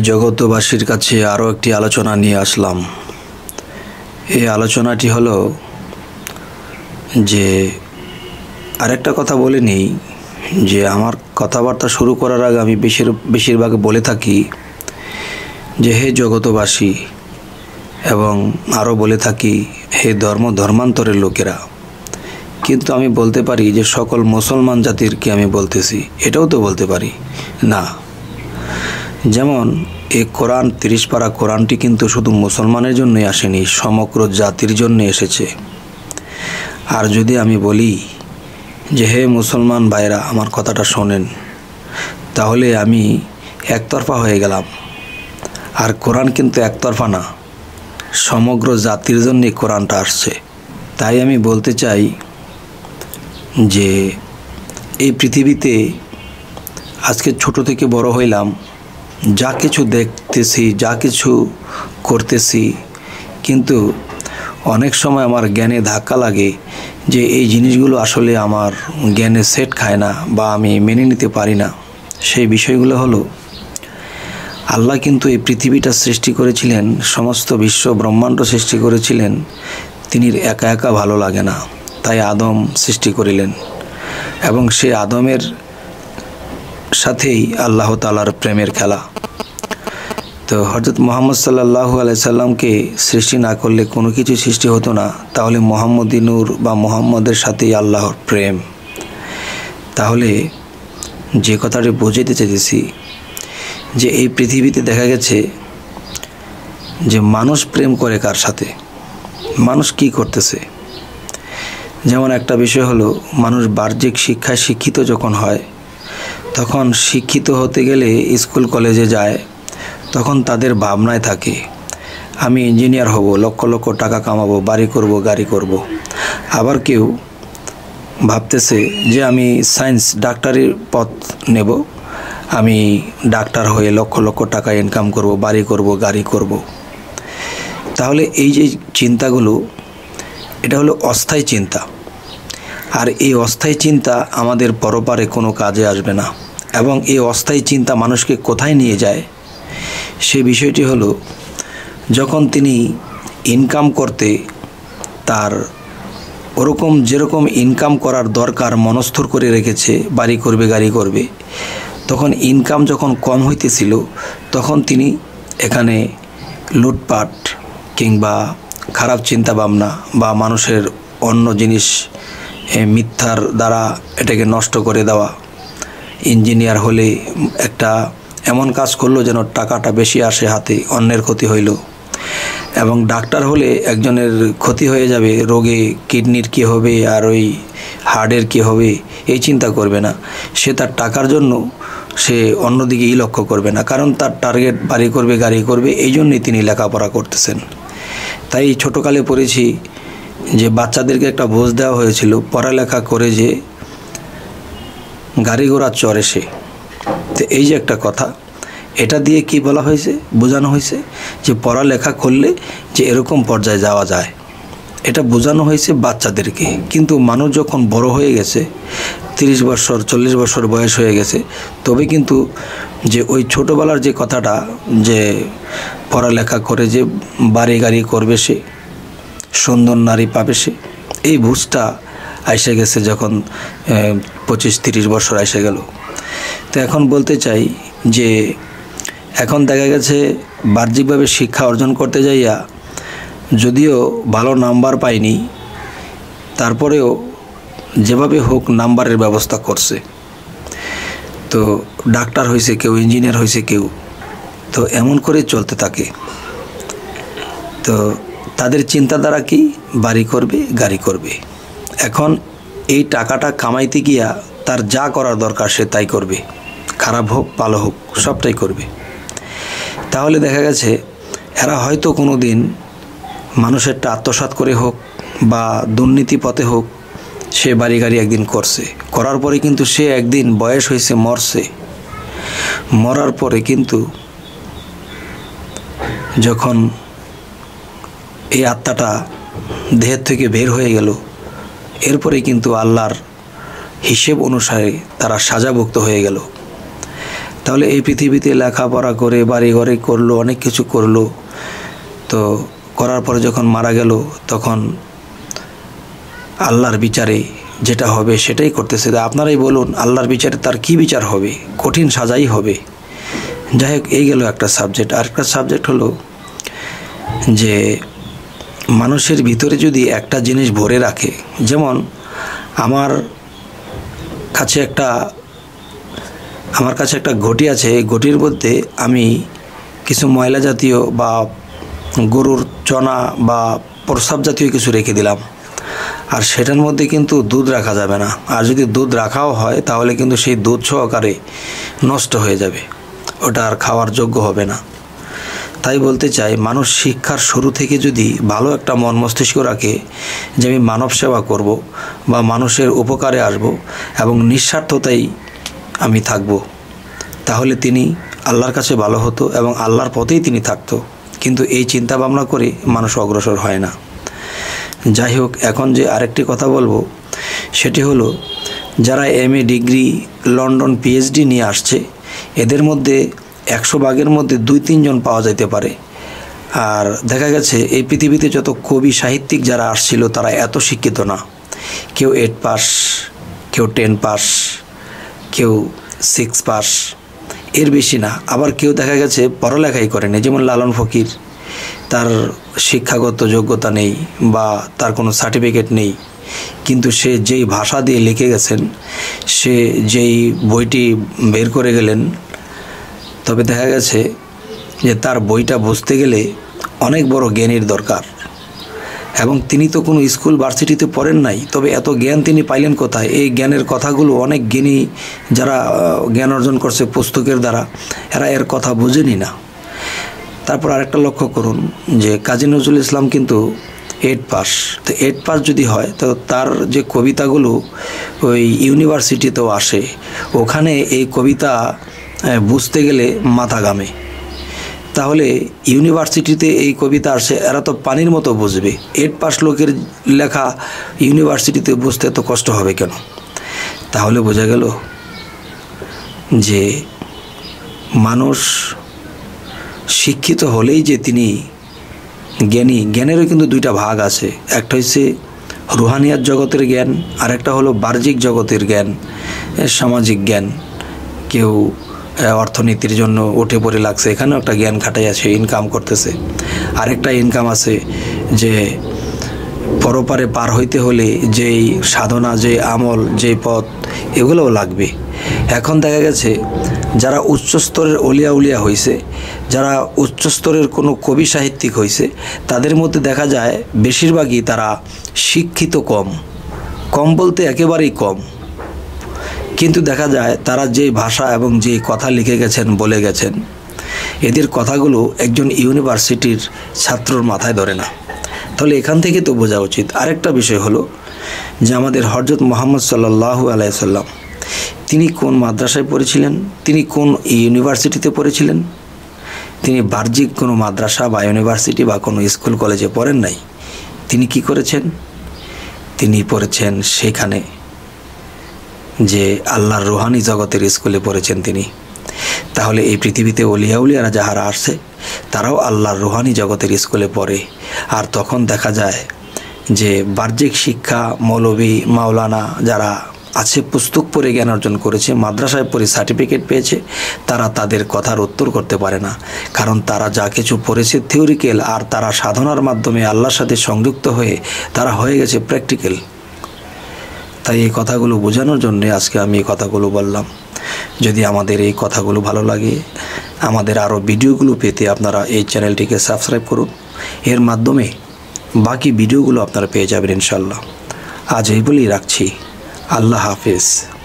জগতবাসীর কাছে আরও একটি আলোচনা নিয়ে আসলাম। এই আলোচনাটি হলো যে আরেকটা কথা বলে নেই যে আমার কথাবার্তা শুরু করার আগে আমি বেশিরভাগ বলে থাকি যে হে জগতবাসী, এবং আরও বলে থাকি হে ধর্মান্তরের লোকেরা। কিন্তু আমি বলতে পারি যে সকল মুসলমান জাতিরকে আমি বলতেছি, এটাও তো বলতে পারি না। যেমন এই কোরআন 30 পারা কোরআনটি কিন্তু শুধু মুসলমানের জন্যই আসেনি, সমগ্র জাতির জন্য এসেছে। আর যদি আমি বলি যে হে মুসলমান ভাইরা আমার কথাটা শোনেন, তাহলে আমি একতরফা হয়ে গেলাম। আর কোরআন কিন্তু একতরফা না, সমগ্র জাতির জন্যই কোরআনটা আসছে। তাই আমি বলতে চাই যে এই পৃথিবীতে আজকে ছোট থেকে বড় হইলাম, যা কিছু দেখতেছি, যা কিছু করতেছি, কিন্তু অনেক সময় আমার জ্ঞানে ধাক্কা লাগে যে এই জিনিসগুলো আসলে আমার জ্ঞানে সেট খায় না বা আমি মেনে নিতে পারি না। সেই বিষয়গুলো হলো, আল্লাহ কিন্তু এই পৃথিবীটা সৃষ্টি করেছিলেন, সমস্ত বিশ্ব ব্রহ্মাণ্ড সৃষ্টি করেছিলেন। তিনি একা একা ভালো লাগে না, তাই আদম সৃষ্টি করিলেন, এবং সে আদমের সাথেই আল্লাহ তাআলার প্রেমের খেলা। তো হযরত মুহাম্মদ সাল্লাল্লাহু আলাইহি সাল্লামকে সৃষ্টি না করলে কোনো কিছু সৃষ্টি হতো না। তাহলে মুহাম্মদী নূর বা মুহাম্মদের সাথেই আল্লাহর প্রেম। তাহলে যে কথাটি বোঝাতে চাইতেছি যে এই পৃথিবীতে দেখা গেছে যে মানুষ প্রেম করে কার সাথে, মানুষ কি করতেছে। যেমন একটা বিষয় হলো, মানুষ বাহ্যিক শিক্ষায় শিক্ষিত যখন হয়, তখন শিক্ষিত হতে গেলে স্কুল কলেজে যায়, তখন তাদের ভাবনায় থাকে আমি ইঞ্জিনিয়ার হব, লক্ষ লক্ষ টাকা কামাবো, বাড়ি করব, গাড়ি করব। আবার কেউ ভাবতেছে যে আমি সায়েন্স ডাক্তারির পথ নেব, আমি ডাক্তার হয়ে লক্ষ লক্ষ টাকা ইনকাম করব, বাড়ি করব, গাড়ি করব। তাহলে এই যে চিন্তাগুলো, এটা হলো অস্থায়ী চিন্তা। আর এই অস্থায়ী চিন্তা আমাদের পরপারে কোনো কাজে আসবে না। এবং এই অস্থায়ী চিন্তা মানুষকে কোথায় নিয়ে যায়, সে বিষয়টি হলো, যখন তিনি ইনকাম করতে তার ওরকম যেরকম ইনকাম করার দরকার মনস্থির করে রেখেছে, বাড়ি করবে, গাড়ি করবে, তখন ইনকাম যখন কম হইতেছিল, তখন তিনি এখানে লুটপাট কিংবা খারাপ চিন্তা ভাবনা বা মানুষের অন্য জিনিস মিথ্যার দ্বারা এটাকে নষ্ট করে দেওয়া। ইঞ্জিনিয়ার হলে একটা এমন কাজ করলো যেন টাকাটা বেশি আসে হাতে, অন্যের ক্ষতি হইল। এবং ডাক্তার হলে একজনের ক্ষতি হয়ে যাবে, রোগে কিডনির কী হবে আর ওই হার্টের কী হবে, এই চিন্তা করবে না। সে তার টাকার জন্য সে অন্যদিকেই লক্ষ্য করবে না, কারণ তার টার্গেট বাড়ি করবে, গাড়ি করবে। এই জন্যই তিনি লেখাপড়া করতেছেন। তাই ছোটোকালে পড়েছি যে বাচ্চাদেরকে একটা বোঝ দেওয়া হয়েছিল, পড়ালেখা করে যে গাড়ি ঘোড়া চড়ে সে। তো এই যে একটা কথা, এটা দিয়ে কি বলা হয়েছে, বোঝানো হয়েছে যে পড়ালেখা করলে যে এরকম পর্যায়ে যাওয়া যায়, এটা বোঝানো হয়েছে বাচ্চাদেরকে। কিন্তু মানুষ যখন বড় হয়ে গেছে, 30 বছর 40 বছর বয়স হয়ে গেছে, তবে কিন্তু যে ওই ছোটোবেলার যে কথাটা, যে পড়ালেখা করে যে বাড়ি গাড়ি করবে সে, সুন্দর নারী পাবে সে, এই বুঝটা আইসে গেছে যখন 25-30 বছর এসে গেল। তো এখন বলতে চাই যে এখন দেখা গেছে বাহ্যিকভাবে শিক্ষা অর্জন করতে যাইয়া যদিও ভালো নাম্বার পাইনি, তারপরেও যেভাবে হোক নাম্বারের ব্যবস্থা করছে। তো ডাক্তার হয়েছে কেউ, ইঞ্জিনিয়ার হয়েছে কেউ, তো এমন করে চলতে থাকে। তো তাদের চিন্তাধারা কি, বাড়ি করবে, গাড়ি করবে। এখন এই টাকাটা কামাইতে গিয়া তার যা করার দরকার সে তাই করবে, খারাপ হোক ভালো হোক সবটাই করবে। তাহলে দেখা গেছে এরা হয়তো কোনো দিন মানুষেরটা আত্মসাৎ করে হোক বা দুর্নীতি পথে হোক, সে বাড়ি গাড়ি একদিন করছে, করার পরে কিন্তু সে একদিন বয়স হয়েছে, মরছে। মরার পরে কিন্তু যখন এই আত্মাটা দেহের থেকে বের হয়ে গেল, এরপরে কিন্তু আল্লাহর হিসেব অনুসারে তারা সাজাভুক্ত হয়ে গেল। তাহলে এই পৃথিবীতে লেখাপড়া করে বাড়ি ঘরে করলো, অনেক কিছু করলো, তো করার পরে যখন মারা গেল তখন আল্লাহর বিচারে যেটা হবে সেটাই করতেছে। আপনারাই বলুন আল্লাহর বিচারে তার কি বিচার হবে? কঠিন সাজাই হবে। যাই হোক, এই গেল একটা সাবজেক্ট। আরেকটা সাবজেক্ট হলো যে মানুষের ভিতরে যদি একটা জিনিস ভরে রাখে, যেমন আমার কাছে একটা ঘটি আছে, এই ঘটির মধ্যে আমি কিছু ময়লা জাতীয় বা গরুর চনা বা প্রস্রাব জাতীয় কিছু রেখে দিলাম, আর সেটার মধ্যে কিন্তু দুধ রাখা যাবে না। আর যদি দুধ রাখাও হয় তাহলে কিন্তু সেই দুধ সহকারে নষ্ট হয়ে যাবে, ওটা আর খাওয়ার যোগ্য হবে না। তাই বলতে চাই, মানুষ শিক্ষার শুরু থেকে যদি ভালো একটা মন মস্তিষ্ক রাখে যে আমি মানব সেবা করব বা মানুষের উপকারে আসব এবং নিঃস্বার্থতাই আমি থাকব, তাহলে তিনি আল্লাহর কাছে ভালো হতো এবং আল্লাহর পথেই তিনি থাকতো। কিন্তু এই চিন্তা ভাবনা করে মানুষ অগ্রসর হয় না। যাই হোক, এখন যে আরেকটি কথা বলবো সেটি হলো, যারা MA ডিগ্রি, লন্ডন PhD নিয়ে আসছে, এদের মধ্যে 100 ভাগের মধ্যে 2-3 জন পাওয়া যাইতে পারে। আর দেখা গেছে এই পৃথিবীতে যত কবি সাহিত্যিক যারা আসছিল তারা এত শিক্ষিত না। কেউ 8 পাস, কেউ 10 পাস, কেউ 6 পাস, এর বেশি না। আবার কেউ দেখা গেছে পড়ালেখাই করেনি, যেমন লালন ফকির, তার শিক্ষাগত যোগ্যতা নেই বা তার কোনো সার্টিফিকেট নেই, কিন্তু সে যেই ভাষা দিয়ে লিখে গেছেন, সে যেই বইটি বের করে গেলেন, তবে দেখা গেছে যে তার বইটা বুঝতে গেলে অনেক বড় জ্ঞানীর দরকার। এবং তিনি তো কোনো স্কুল ভার্সিটিতে পড়েন নাই, তবে এত জ্ঞান তিনি পাইলেন কোথায়? এই জ্ঞানের কথাগুলো অনেক জ্ঞানী যারা জ্ঞান অর্জন করছে পুস্তকের দ্বারা, এরা এর কথা বুঝেনি না। তারপর আরেকটা লক্ষ্য করুন যে কাজী নজরুল ইসলাম কিন্তু 8 পাস। তো 8 পাস যদি হয় তো তার যে কবিতাগুলো ওই ইউনিভার্সিটিতেও আসে, ওখানে এই কবিতা বুঝতে গেলে মাথা ঘামে। তাহলে ইউনিভার্সিটিতে এই কবিতা আসে, এরা তো পানির মতো বুঝবে। 8 পাস লোকের লেখা ইউনিভার্সিটিতে বুঝতে এত কষ্ট হবে কেন? তাহলে বোঝা গেল যে মানুষ শিক্ষিত হলেই যে তিনি জ্ঞানী। জ্ঞানেরও কিন্তু 2টা ভাগ আছে, একটা হচ্ছে রুহানিয়াত জগতের জ্ঞান, আর একটা হলো বাহ্যিক জগতের জ্ঞান, সামাজিক জ্ঞান। কেউ অর্থনীতির জন্য উঠে পড়ে লাগছে, এখানেও একটা জ্ঞান খাটাই আছে, ইনকাম করতেছে। আরেকটা ইনকাম আছে যে পরপারে পার হইতে হলে যেই সাধনা, যে আমল, যে পথ, এগুলোও লাগবে। এখন দেখা গেছে যারা উচ্চস্তরের উলিয়া হয়েছে, যারা উচ্চস্তরের কোনো কবি সাহিত্যিক হয়েছে, তাদের মধ্যে দেখা যায় বেশিরভাগই তারা শিক্ষিত কম বলতে একেবারেই কম। কিন্তু দেখা যায় তারা যে ভাষা এবং যে কথা লিখে গেছেন, বলে গেছেন, এদের কথাগুলো একজন ইউনিভার্সিটির ছাত্রর মাথায় ধরে না। তাহলে এখান থেকে তো বোঝা উচিত। আরেকটা বিষয় হলো যে আমাদের হযরত মুহাম্মদ সাল্লাল্লাহু আলাইহি সাল্লাম, তিনি কোন মাদ্রাসায় পড়েছিলেন? তিনি কোন ইউনিভার্সিটিতে পড়েছিলেন? তিনি বাহ্যিক কোনো মাদ্রাসা বা ইউনিভার্সিটি বা কোনো স্কুল কলেজে পড়েন নাই। তিনি কি করেছেন? তিনি পড়েছেন সেখানে যে আল্লাহর রুহানি জগতের স্কুলে পড়েছেন তিনি। তাহলে এই পৃথিবীতে উলিয়ারা যাহারা আসছে তারাও আল্লাহর রুহানি জগতের স্কুলে পড়ে। আর তখন দেখা যায় যে বাহ্যিক শিক্ষা, মৌলবী, মাওলানা যারা আছে, পুস্তক পড়ে জ্ঞান অর্জন করেছে, মাদ্রাসায় পড়ে সার্টিফিকেট পেয়েছে, তারা তাদের কথার উত্তর করতে পারে না। কারণ তারা যা কিছু পড়েছে থিওরিক্যাল, আর তারা সাধনার মাধ্যমে আল্লাহর সাথে সংযুক্ত হয়ে তারা হয়ে গেছে প্র্যাকটিক্যাল। তাই এই কথাগুলো বোঝানোর জন্য আজকে আমি এই কথাগুলো বললাম। যদি আমাদের এই কথাগুলো ভালো লাগে, আমাদের আরও ভিডিওগুলো পেতে আপনারা এই চ্যানেলটিকে সাবস্ক্রাইব করুন। এর মাধ্যমে বাকি ভিডিওগুলো আপনারা পেয়ে যাবেন ইনশাল্লাহ। আজ এই বলেই রাখছি। আল্লাহ হাফেজ।